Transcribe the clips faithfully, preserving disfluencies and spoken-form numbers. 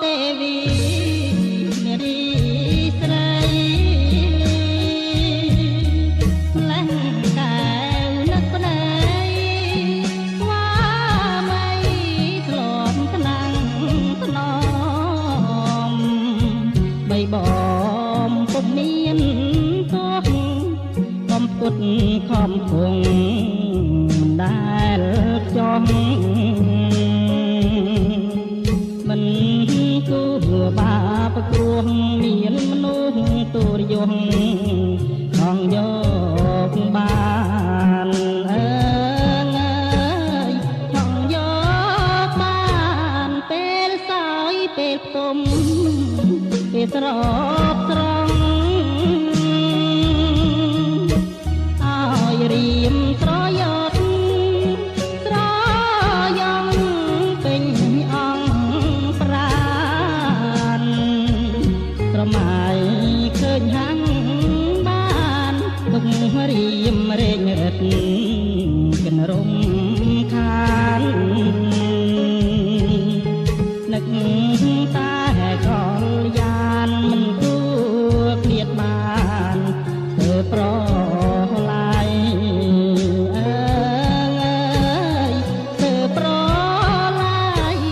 ទេវីនារីស្រីលះកែវនឹកប្តីស្វាមីធ្លាប់ថ្នាំងថ្នមបីបំពុំមានទោះកំពុតខំគង់មិនដែលចង់មិនគូបាបគ្រោះមានមនុស្សទូរយងចង់យកបានអើងអើយចង់យកបានពេលសោយពេលផ្ទុំពេលស្រោបស្រង់ឲ្យរៀមស្រយោតស្រយ៉ងពេញអង្គប្រានស្រមៃឃើញហាំងបានទុករៀមរែងរឹតកិនរំខាននឹកតែកលយានមិនគួរឃ្លាតបានធ្វើប្រឡាយអើងអើយធ្វើប្រឡាយ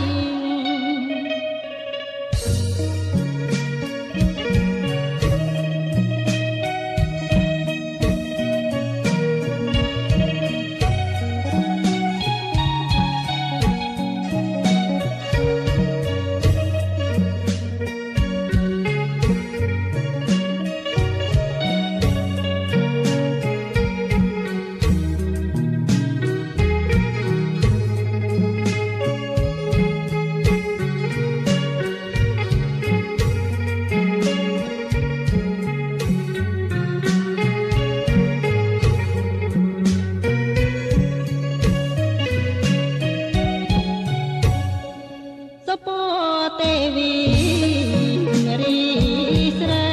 សុពទេវីនារីស្រី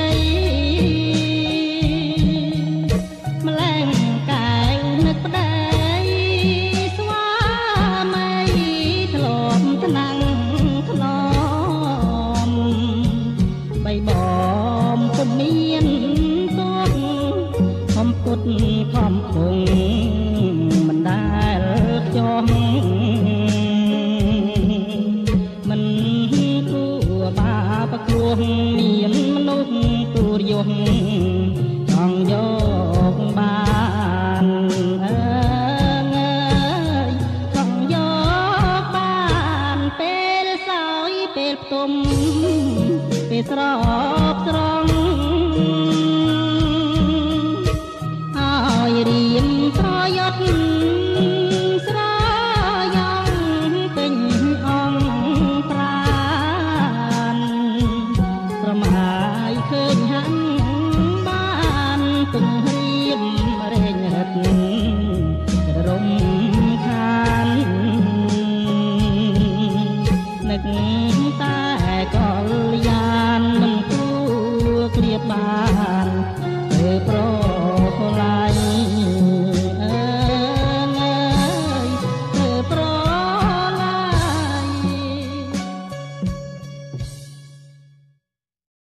ម្លែងកែវនឹកប្តីស្វាមីធ្លាប់ថ្នាំងថ្នមបីបំពុំមានទោះខំពុតខំគង់មិនដែលចង់មិនគួរបាបគ្រោះមានមនុស្សទូរយងចង់យកបានអើងអើយចង់យកបានពេលសោយពេលផ្ទុំពេលស្រោបស្រង់ឲ្យរៀមស្រយោតស្រយ៉ងពេញអង្គប្រានស្រមៃឃើញហាំងបានទុំរៀមរែងរឹតរំខាននឹកតែកលយានមិនគួរគ្រាបបានធ្វើប្រ